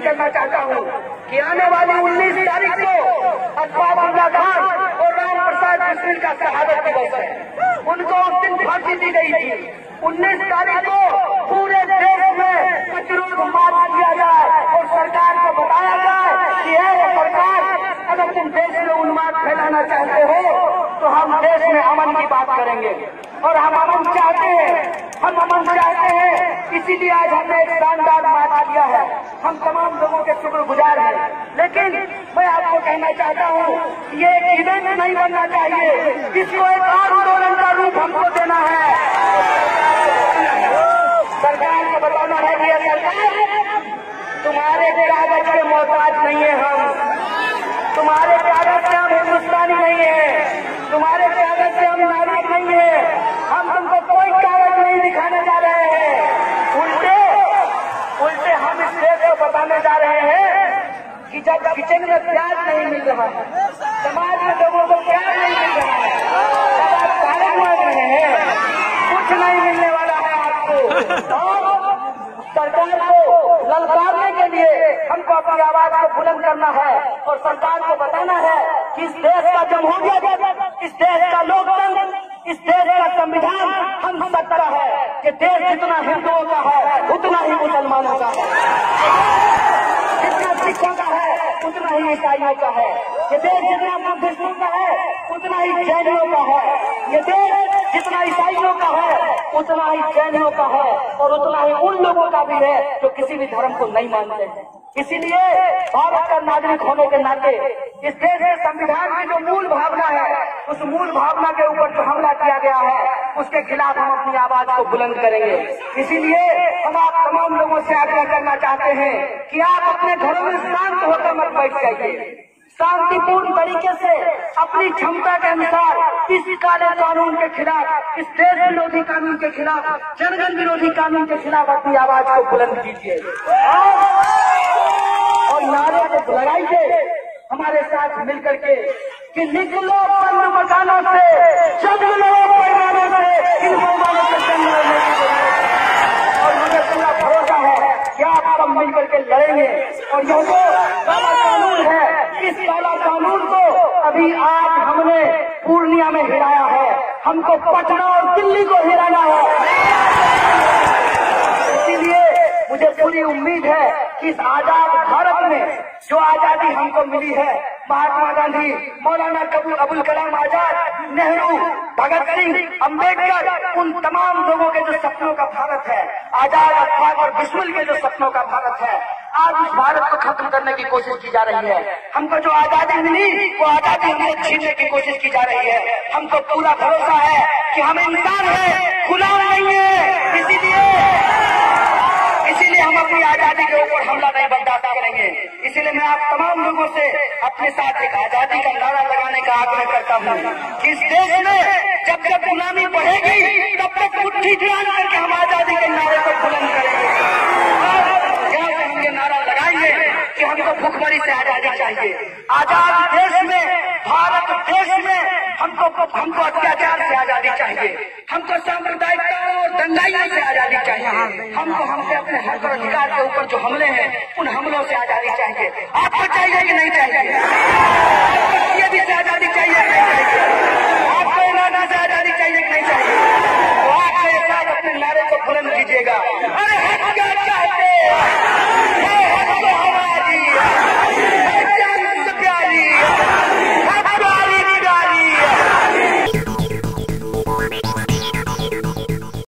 करना चाहता हूँ कि आने वाली 19 तारीख को अब्दुल्ला खान और राम प्रसाद बिस्मिल का शहादत दिवस है। उनको उस दिन फांसी दी गई थी। 19 तारीख को पूरे देश में प्रतिरोध मार्च किया जाए और सरकार को बताया जाए कि है सरकार, अगर तुम देश में उन्माद फैलाना चाहते हो तो हम देश में अमन की बात करेंगे और हम अमन चाहते हैं, हम अमन चाहते हैं। इसीलिए आज हमने एक शानदार मार्च किया है। हम तमाम लोगों के शुक्रगुजार हैं, लेकिन मैं आपको कहना चाहता हूँ ये एक इवेंट नहीं बनना चाहिए, इसको एक आंदोलन का रूप हमको देना है। सरकार को बताना है कि सरकार, तुम्हारे कागज के मोहताज नहीं है हम, तुम्हारे कागज से हम हिंदुस्तानी नहीं है, तुम्हारे कागज से हम नागरिक नहीं है, हम तुमको कोई कागज नहीं दिखाने जा रहे हैं। उल्टे हम इस देश को बताने जा रहे हैं कि जब किचन में प्याज नहीं मिल रहा है, समाज में लोगों को प्याज नहीं मिल रहा है, तब आप कागज मांग रहे हैं, कुछ नहीं मिलने वाला है आपको। और सरकार को ललकारने के लिए हमको अपनी आवाज को बुलंद करना है और सरकार को बताना है कि इस देश का जमहूरियत, इस देश का लोकतंत्र, इस देश का संविधान हम सकता है कि देश जितना हिंदुओं का है उतना ही मुसलमानों का है, जितना सिखों का है उतना ही ईसाइयों का है, ये देश जितना बुद्धिस्टों का है उतना ही जैनियों का है, ये देश जितना ईसाइयों का है उतना ही जैनियों का है और उतना ही उन लोगों का भी है जो किसी भी धर्म को नहीं मानते हैं। इसीलिए भारत का नागरिक होने के नाते इस देश के संविधान की जो मूल भावना है, उस मूल भावना के ऊपर जो हमला किया गया है उसके खिलाफ हम अपनी आवाज को बुलंद करेंगे। इसीलिए हम आप तमाम लोगों से आग्रह करना चाहते हैं कि आप अपने घरों में शांत होकर मत बैठ जाइए, शांतिपूर्ण तरीके से अपनी क्षमता के अनुसार इस काले कानून के खिलाफ, इस देश विरोधी कानून के खिलाफ, जनगण विरोधी कानून के खिलाफ अपनी आवाज को बुलंद कीजिए और नारे को लगाइए हमारे साथ मिलकर के कि निकलो बंद मकानों से, जग लो पैमानों से, इन पैमानों से जंग लड़ने की जरूरत है। और मुझे पूरा भरोसा है कि आप सब मिलकर के लड़ेंगे और जो काला कानून है, इस काला कानून को अभी आज हमने पूर्णिया में हिराया है, हमको पटना और दिल्ली को हिराना है। इसीलिए मुझे पूरी उम्मीद है कि इस आजाद भारत में जो आजादी हमको मिली है, महात्मा गांधी, मौलाना अबुल कलाम आजाद, नेहरू, भगत सिंह, अम्बेडकर, उन तमाम लोगों के जो सपनों का भारत है, आजाद अफाक और बिस्मिल के जो सपनों का भारत है, आज उस भारत को खत्म करने की कोशिश की जा रही है। हमको जो आजादी मिली वो आजादी हमसे छीनने की कोशिश की जा रही है। हमको पूरा भरोसा है कि हम इंसान हैं, गुलाम नहीं है। इसीलिए हम अपनी आजादी के ऊपर हमला नहीं बर्दाश्त करेंगे। इसीलिए मैं आप तमाम लोगों से अपने साथ एक आजादी का नारा लगाने का आग्रह करता हूँ कि इस देश में जब तक गुलामी बढ़ेगी तब तक मुट्ठी जान करके हम आजादी के नारे को बुलंद करेंगे। हम ये नारा लगाएंगे कि हमको भूखमरी से आजादी चाहिए। आजाद देश में, भारत देश में हमको अत्याचार से आजादी चाहिए, हमको सांप्रदायिकता और दंगाइयों से आजादी चाहिए, हमको हमसे अपने हक और अधिकार के ऊपर जो हमले हैं उन हमलों से आजादी चाहिए। आपको चाहिए